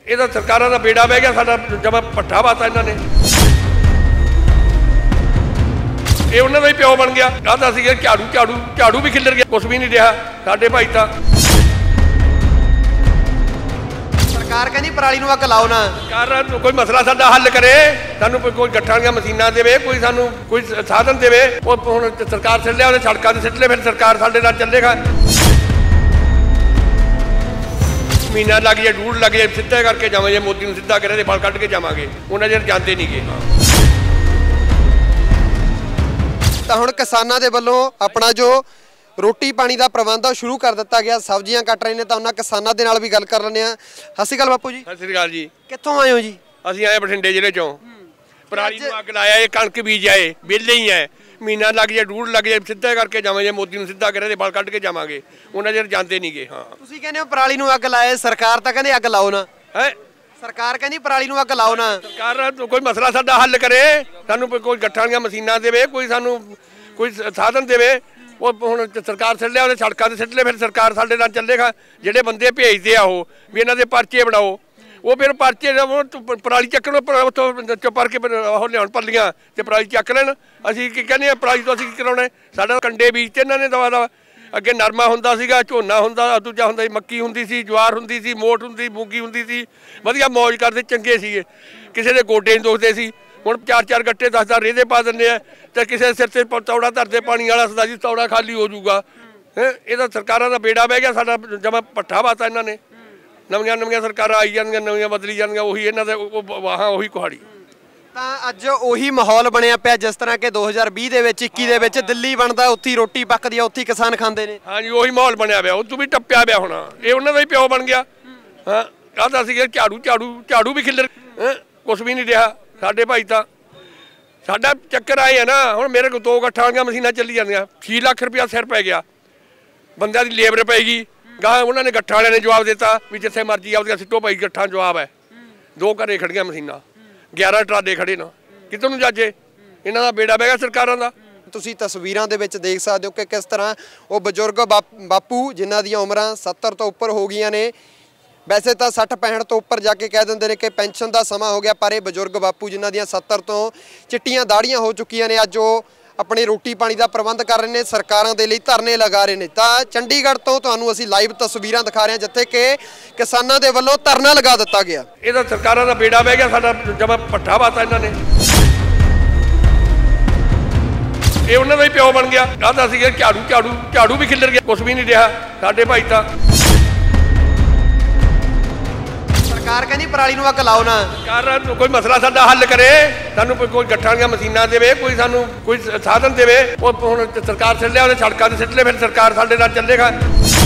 ਇਹ ਤਾਂ ਸਰਕਾਰਾਂ ਦਾ ਬੇੜਾ ਬਹਿ ਗਿਆ ਸਾਡਾ ਜਮਾ ਪੱਠਾ ਵਾਤਾ ਇਹਨਾਂ ਨੇ। ਇਹ ਉਹਨਾਂ ਦਾ ਹੀ ਪਿਓ ਬਣ ਗਿਆ। ਕਹਦਾ ਸੀ ਝਾੜੂ ਝਾੜੂ ਝਾੜੂ ਵੀ ਖਿਲਰ ਗਿਆ, ਕੁਛ ਵੀ ਨਹੀਂ ਰਿਹਾ ਸਾਡੇ ਭਾਈ ਤਾਂ। ਸਰਕਾਰ ਕਹਿੰਦੀ ਪਰਾਲੀ ਨੂੰ ਅੱਗ ਲਾਓ ਨਾ, ਸਰਕਾਰ ਕੋਈ ਮਸਲਾ ਸਾਡਾ ਹੱਲ ਕਰੇ, ਸਾਨੂੰ ਕੋਈ ਗੱਠਾਂ ਦੀਆਂ ਮਸ਼ੀਨਾਂ ਦੇਵੇ, ਕੋਈ ਸਾਨੂੰ ਕੋਈ ਸਾਧਨ ਦੇਵੇ। ਉਹ ਹੁਣ ਸਰਕਾਰ ਛੱਡ ਲਿਆ, ਉਹਨੇ ਸੜਕਾਂ ਤੇ ਸਿੱਟ ਲਏ, ਫਿਰ ਸਰਕਾਰ ਸਾਡੇ ਨਾਲ ਚੱਲੇਗਾ। ਮਹੀਨਾ ਲੱਗ ਜਾਏ, ਡੂਢ ਲੱਗ ਜਾਏ, ਸਿੱਧਾ ਕਰਕੇ ਜਾਵਾਂਗੇ, ਮੋਦੀ ਨੂੰ ਸਿੱਧਾ ਕਰੇ ਤੇ ਫਲ ਕੱਢ ਕੇ ਜਾਵਾਂਗੇ। ਉਹਨਾਂ ਚਿਰ ਜਾਂਦੇ ਨਹੀਂ ਗੇ। ਤਾਂ ਹੁਣ ਕਿਸਾਨਾਂ ਦੇ ਵੱਲੋਂ ਆਪਣਾ ਜੋ ਰੋਟੀ ਪਾਣੀ ਦਾ ਪ੍ਰਬੰਧ ਆ ਸ਼ੁਰੂ ਕਰ ਦਿੱਤਾ ਗਿਆ। ਸਬਜ਼ੀਆਂ ਕੱਟ ਰਹੇ ਨੇ, ਤਾਂ ਉਹਨਾਂ ਕਿਸਾਨਾਂ ਦੇ ਨਾਲ ਵੀ ਗੱਲ ਕਰ ਲੈਂਦੇ ਆ। ਸਤਿ ਸ਼੍ਰੀ ਅਕਾਲ ਬਾਪੂ ਜੀ। ਸਤਿ ਸ਼੍ਰੀ ਅਕਾਲ ਜੀ। ਕਿੱਥੋਂ ਆਏ ਹੋ ਜੀ? ਅਸੀਂ ਆਏ ਬਠਿੰਡੇ ਜ਼ਿਲ੍ਹੇ ਚੋਂ। ਪਰਾਲੀ ਨੂੰ ਅੱਗ ਲਾਇਆ, ਇਹ ਕਣਕ ਬੀਜ ਆਏ, ਵਿਹਲੇ ਹੀ ਹੈ। ਮਹੀਨਾ ਲੱਗ ਜਾਏ, ਡੂਢ ਲੱਗ ਜਾਏ, ਸਿੱਧਾ ਕਰਕੇ ਜਾਵਾਂਗੇ, ਮੋਦੀ ਨੂੰ ਸਿੱਧਾ ਕਰੇ ਤੇ ਫਲ ਕੱਢ ਕੇ ਜਾਵਾਂਗੇ। ਉਹਨਾਂ ਚਿਰ ਜਾਂਦੇ ਨਹੀਂ ਗੇ। ਹਾਂ, ਤੁਸੀਂ ਕਹਿੰਦੇ ਹੋ ਪਰਾਲੀ ਨੂੰ ਅੱਗ ਲਾਏ, ਸਰਕਾਰ ਤਾਂ ਕਹਿੰਦੇ ਅੱਗ ਲਾਓ ਨਾ। ਹੈ ਸਰਕਾਰ ਕਹਿੰਦੀ ਪਰਾਲੀ ਨੂੰ ਅੱਗ ਲਾਓ ਨਾ। ਸਰਕਾਰ ਕੋਈ ਮਸਲਾ ਸਾਡਾ ਹੱਲ ਕਰੇ, ਸਾਨੂੰ ਕੋਈ ਗੱਠਾਂ ਦੀਆਂ ਮਸ਼ੀਨਾਂ ਦੇਵੇ, ਕੋਈ ਸਾਨੂੰ ਕੋਈ ਸਾਧਨ ਦੇਵੇ। ਉਹ ਹੁਣ ਸਰਕਾਰ ਛੱਡ ਲਿਆ, ਉਹਨੇ ਸੜਕਾਂ ਤੇ ਸਿੱਟ ਲਏ, ਫਿਰ ਸਰਕਾਰ ਸਾਡੇ ਨਾਲ ਚੱਲੇਗਾ। ਜਿਹੜੇ ਬੰਦੇ ਭੇਜਦੇ ਆ ਉਹ ਵੀ ਇਹਨਾਂ ਦੇ ਪਰਚੇ ਬਣਾਓ, ਉਹ ਫਿਰ ਪਰਚੇ ਪਰਾਲੀ ਚੱਕਣ ਉੱਥੋਂ ਚੁੱਪਰ ਕੇ ਉਹ ਲਿਆਉਣ ਪੱਲੀਆਂ ਤੇ ਪਰਾਲੀ ਚੱਕ ਲੈਣ। ਅਸੀਂ ਕੀ ਕਹਿੰਦੇ ਹਾਂ, ਪਰਾਲੀ ਤੋਂ ਅਸੀਂ ਕੀ ਕਰਾਉਣਾ? ਸਾਡਾ ਕੰਡੇ ਬੀਜਤੇ ਇਹਨਾਂ ਨੇ ਦਵਾ ਦਾ। ਅੱਗੇ ਨਰਮਾ ਹੁੰਦਾ ਸੀਗਾ, ਝੋਨਾ ਹੁੰਦਾ, ਦੂਜਾ ਹੁੰਦਾ ਸੀ, ਮੱਕੀ ਹੁੰਦੀ ਸੀ, ਜਵਾਰ ਹੁੰਦੀ ਸੀ, ਮੋਟ ਹੁੰਦੀ, ਮੂੰਗੀ ਹੁੰਦੀ ਸੀ। ਵਧੀਆ ਮੌਜ ਕਰਦੇ, ਚੰਗੇ ਸੀਗੇ। ਕਿਸੇ ਦੇ ਗੋਡੇ ਨਹੀਂ ਦੁਖਦੇ ਸੀ। ਹੁਣ 4-4 ਗੱਟੇ 10-10 ਰੇਹਦੇ ਪਾ ਦਿੰਦੇ ਆ, ਤੇ ਕਿਸੇ ਦੇ ਸਿਰ ਤੇ ਤੌੜਾ ਧਰਦੇ ਪਾਣੀ ਵਾਲਾ ਸਦਾ ਜੀ, ਤੌੜਾ ਖਾਲੀ ਹੋ ਜਾਊਗਾ। ਇਹ ਤਾਂ ਸਰਕਾਰਾਂ ਦਾ ਬੇੜਾ ਬਹਿ ਗਿਆ ਸਾਡਾ ਜਮਾ ਪੱਠਾ ਵਾਤਾ ਇਹਨਾਂ ਨੇ। ਨਵੀਆਂ ਸਰਕਾਰਾਂ ਆਈ ਜਾਂਦੀਆਂ, ਨਵੀਆਂ ਬਦਲੀ ਜਾਂਦੀਆਂ, ਉਹੀ ਇਹਨਾਂ ਦੇ ਵਾਹਾਂ ਉਹੀ ਕੁਹਾੜੀ। ਤਾਂ ਅੱਜ ਉਹੀ ਮਾਹੌਲ ਬਣਿਆ ਪਿਆ ਜਿਸ ਤਰ੍ਹਾਂ ਕਿ 2020 ਦੇ ਵਿੱਚ 21 ਦੇ ਵਿੱਚ ਦਿੱਲੀ ਬਣਦਾ, ਉੱਥੇ ਰੋਟੀ ਪੱਕਦੀ ਆ, ਉੱਥੇ ਕਿਸਾਨ ਖਾਂਦੇ ਨੇ। ਹਾਂਜੀ, ਉਹੀ ਮਾਹੌਲ ਬਣਿਆ ਪਿਆ, ਉਹ ਤੋਂ ਵੀ ਟੱਪਿਆ ਪਿਆ ਹੋਣਾ। ਇਹ ਉਹਨਾਂ ਦਾ ਹੀ ਪਿਓ ਬਣ ਗਿਆ। ਹਾਂ, ਕਹਦਾ ਸੀ ਝਾੜੂ ਝਾੜੂ ਝਾੜੂ ਵੀ ਖਿਲਰ, ਕੁਛ ਵੀ ਨਹੀਂ ਰਿਹਾ ਸਾਡੇ ਭਾਈ ਤਾਂ। ਸਾਡਾ ਚੱਕਰ ਆਏ ਆ ਨਾ, ਹੁਣ ਮੇਰੇ ਕੋਲ 2 ਗੱਠਾਂ ਵਾਲੀਆਂ ਮਸ਼ੀਨਾਂ ਚੱਲੀ ਜਾਂਦੀਆਂ, 6 ਲੱਖ ਰੁਪਇਆ ਸਿਰ ਪੈ ਗਿਆ। ਬੰਦਿਆਂ ਦੀ ਲੇਬਰ ਪੈਗੀ। ਗਾਂ ਉਹਨਾਂ ਨੇ ਗੱਠਾਂ ਵਾਲਿਆਂ ਨੇ ਜਵਾਬ ਦਿੱਤਾ ਵੀ ਜਿੱਥੇ ਮਰਜ਼ੀ ਆਪਦੀਆਂ ਸਿੱਟੋ ਭਾਈ, ਗੱਠਾਂ ਜਵਾਬ ਹੈ। 2 ਘਰੇ ਖੜੀਆਂ ਮਸ਼ੀਨਾਂ, 11 ਟਰਾਲੇ ਖੜੇ ਨਾ, ਕਿੱਧਰ ਨੂੰ ਜਾਜੇ? ਇਹਨਾਂ ਦਾ ਬੇੜਾ ਬਹਿ ਗਿਆ ਸਰਕਾਰਾਂ ਦਾ। ਤੁਸੀਂ ਤਸਵੀਰਾਂ ਦੇ ਵਿੱਚ ਦੇਖ ਸਕਦੇ ਹੋ ਕਿ ਕਿਸ ਤਰ੍ਹਾਂ ਉਹ ਬਜ਼ੁਰਗ ਬਾਪੂ ਜਿਨ੍ਹਾਂ ਦੀਆਂ ਉਮਰਾਂ 70 ਤੋਂ ਉੱਪਰ ਹੋ ਗਈਆਂ ਨੇ। ਵੈਸੇ ਤਾਂ 60-65 ਤੋਂ ਉੱਪਰ ਜਾ ਕੇ ਕਹਿ ਦਿੰਦੇ ਨੇ ਕਿ ਪੈਨਸ਼ਨ ਦਾ ਸਮਾਂ ਹੋ ਗਿਆ, ਪਰ ਇਹ ਬਜ਼ੁਰਗ ਬਾਪੂ ਜਿਨ੍ਹਾਂ ਦੀਆਂ 70 ਤੋਂ ਚਿੱਟੀਆਂ ਦਾੜੀਆਂ ਹੋ ਚੁੱਕੀਆਂ ਨੇ, ਅੱਜ ਉਹ ਆਪਣੀ ਰੋਟੀ ਪਾਣੀ ਦਾ ਪ੍ਰਬੰਧ ਕਰ ਰਹੇ ਨੇ, ਸਰਕਾਰਾਂ ਦੇ ਲਈ ਧਰਨੇ ਲਗਾ ਰਹੇ ਨੇ। ਤਾਂ ਚੰਡੀਗੜ੍ਹ ਤੋਂ ਤੁਹਾਨੂੰ ਅਸੀਂ ਲਾਈਵ ਤਸਵੀਰਾਂ ਦਿਖਾ ਰਹੇ ਹਾਂ ਜਿੱਥੇ ਕਿ ਕਿਸਾਨਾਂ ਦੇ ਵੱਲੋਂ ਧਰਨਾ ਲਗਾ ਦਿੱਤਾ ਗਿਆ। ਇਹ ਤਾਂ ਸਰਕਾਰਾਂ ਦਾ ਬੇੜਾ ਬਹਿ ਗਿਆ ਸਾਡਾ ਜਮਾ ਪੱਠਾ ਵਾਤਾ ਇਹਨਾਂ ਨੇ। ਇਹ ਉਹਨਾਂ ਦਾ ਹੀ ਪਿਓ ਬਣ ਗਿਆ। ਕਹਦਾ ਸੀ ਝਾੜੂ ਝਾੜੂ ਝਾੜੂ ਵੀ ਖਿਲਰ ਗਿਆ, ਕੁਛ ਵੀ ਨਹੀਂ ਰਿਹਾ ਸਾਡੇ ਭਾਈ ਤਾਂ। ਸਰਕਾਰ ਕਹਿੰਦੀ ਪਰਾਲੀ ਨੂੰ ਅੱਗ ਲਾਓ ਨਾ। ਸਰਕਾਰ ਕੋਈ ਮਸਲਾ ਸਾਡਾ ਹੱਲ ਕਰੇ, ਸਾਨੂੰ ਕੋਈ ਗੱਠਾਂ ਦੀਆਂ ਮਸ਼ੀਨਾਂ ਦੇਵੇ, ਕੋਈ ਸਾਨੂੰ ਕੋਈ ਸਾਧਨ ਦੇਵੇ। ਉਹ ਹੁਣ ਸਰਕਾਰ ਛੱਡ ਲਿਆ, ਉਹਨੇ ਸੜਕਾਂ ਤੇ ਸਿੱਟ ਲਏ, ਫਿਰ ਸਰਕਾਰ ਸਾਡੇ ਨਾਲ ਚੱਲੇਗਾ।